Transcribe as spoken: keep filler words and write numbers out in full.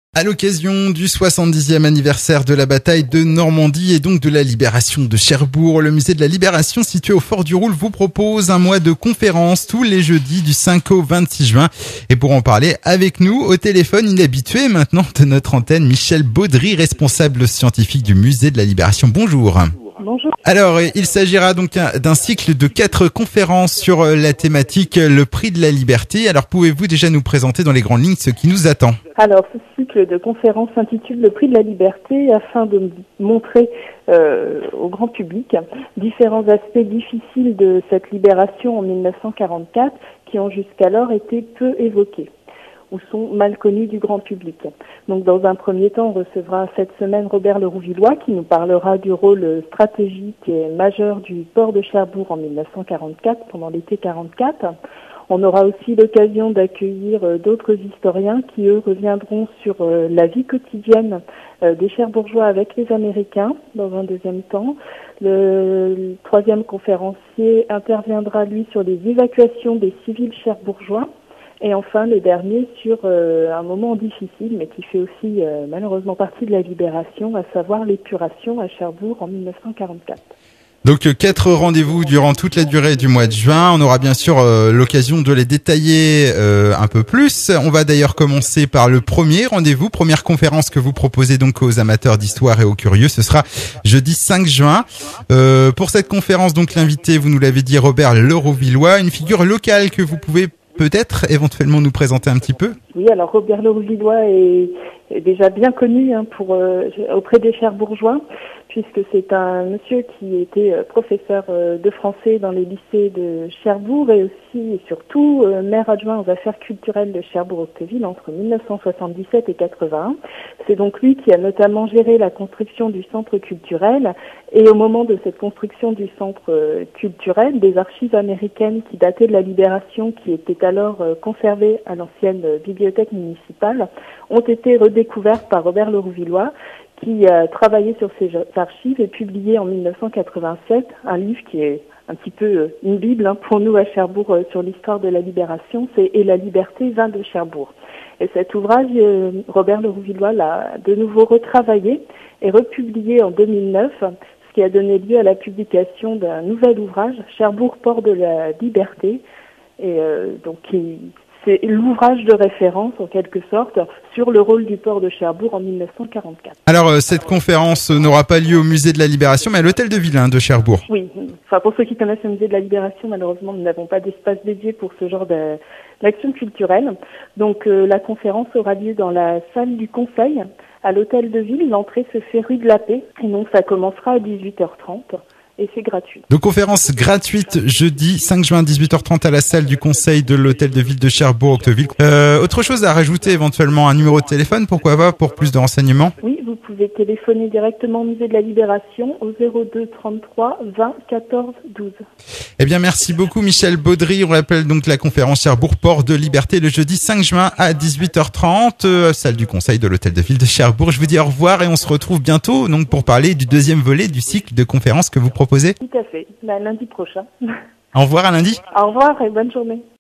À l'occasion du soixante-dixième anniversaire de la bataille de Normandie et donc de la libération de Cherbourg, le musée de la Libération situé au Fort du Roule vous propose un mois de conférences tous les jeudis du cinq au vingt-six juin. Et pour en parler avec nous au téléphone, il est habitué maintenant de notre antenne, Michel Baudry, responsable scientifique du musée de la Libération. Bonjour. Bonjour. Alors, il s'agira donc d'un cycle de quatre conférences sur la thématique le prix de la liberté. Alors, pouvez-vous déjà nous présenter dans les grandes lignes ce qui nous attend ? Alors, ce cycle de conférences s'intitule le prix de la liberté afin de montrer euh, au grand public différents aspects difficiles de cette libération en mille neuf cent quarante-quatre qui ont jusqu'alors été peu évoqués ou sont mal connus du grand public. Donc, dans un premier temps, on recevra cette semaine Robert Lerouvillois qui nous parlera du rôle stratégique et majeur du port de Cherbourg en mille neuf cent quarante-quatre, pendant l'été quarante-quatre. On aura aussi l'occasion d'accueillir d'autres historiens qui, eux, reviendront sur la vie quotidienne des Cherbourgeois avec les Américains, dans un deuxième temps. Le, le troisième conférencier interviendra, lui, sur les évacuations des civils cherbourgeois. Et enfin, le dernier sur euh, un moment difficile, mais qui fait aussi euh, malheureusement partie de la libération, à savoir l'épuration à Cherbourg en mille neuf cent quarante-quatre. Donc quatre rendez-vous durant toute la durée du mois de juin. On aura bien sûr euh, l'occasion de les détailler euh, un peu plus. On va d'ailleurs commencer par le premier rendez-vous, première conférence que vous proposez donc aux amateurs d'histoire et aux curieux. Ce sera jeudi cinq juin. Euh, pour cette conférence, donc l'invité, vous nous l'avez dit, Robert Lerouvillois, une figure locale que vous pouvez peut-être éventuellement nous présenter un petit peu. Oui, alors Robert Lerouvillois est, est déjà bien connu hein, pour euh, auprès des Cherbourgeois, puisque c'est un monsieur qui était euh, professeur euh, de français dans les lycées de Cherbourg et aussi et surtout euh, maire adjoint aux affaires culturelles de Cherbourg-Octeville entre mille neuf cent soixante-dix-sept et quatre-vingt-un. C'est donc lui qui a notamment géré la construction du centre culturel et au moment de cette construction du centre euh, culturel, des archives américaines qui dataient de la Libération, qui étaient alors euh, conservées à l'ancienne euh, bibliothèque municipale, ont été redécouvertes par Robert Lerouvillois, qui a travaillé sur ces archives et publié en mille neuf cent quatre-vingt-sept un livre qui est un petit peu une bible hein, pour nous à Cherbourg euh, sur l'histoire de la Libération, c'est « Et la liberté vint de Cherbourg ». Et cet ouvrage, euh, Robert Lerouvillois l'a de nouveau retravaillé et republié en deux mille neuf, ce qui a donné lieu à la publication d'un nouvel ouvrage, « Cherbourg, port de la liberté ». Et euh, donc, il, c'est l'ouvrage de référence, en quelque sorte, sur le rôle du port de Cherbourg en mille neuf cent quarante-quatre. Alors, euh, cette conférence n'aura pas lieu au musée de la Libération, mais à l'hôtel de ville hein, de Cherbourg. Oui, enfin, pour ceux qui connaissent le musée de la Libération, malheureusement, nous n'avons pas d'espace dédié pour ce genre de, d'action culturelle. Donc, euh, la conférence aura lieu dans la salle du Conseil, à l'hôtel de ville. L'entrée se fait rue de la Paix, et donc ça commencera à dix-huit heures trente. Et c'est gratuit. Donc conférence gratuite jeudi cinq juin à dix-huit heures trente à la salle du Conseil de l'hôtel de ville de Cherbourg-Octeville. Euh, autre chose à rajouter, éventuellement un numéro de téléphone, pourquoi pas, pour plus de renseignements? Oui, vous pouvez téléphoner directement au musée de la Libération au zéro deux trente-trois vingt quatorze douze. Eh bien, merci beaucoup Michel Baudry. On rappelle donc la conférence Cherbourg Port de Liberté le jeudi cinq juin à dix-huit heures trente, euh, salle du Conseil de l'hôtel de ville de Cherbourg. Je vous dis au revoir et on se retrouve bientôt donc pour parler du deuxième volet du cycle de conférences que vous proposez. Tout à fait, bah, lundi prochain. Au revoir à lundi. Au revoir et bonne journée.